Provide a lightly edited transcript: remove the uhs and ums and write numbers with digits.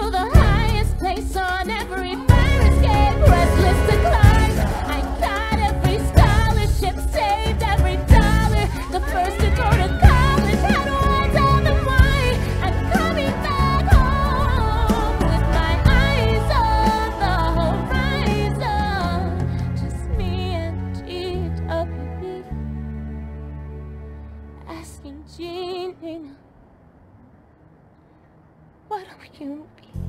to the highest place on every fire escape, restless to climb. I got every scholarship, saved every dollar, the first to go to college. How do I tell them why I'm coming back home with my eyes on the horizon? Just me and GWB, asking Gene, what will you be?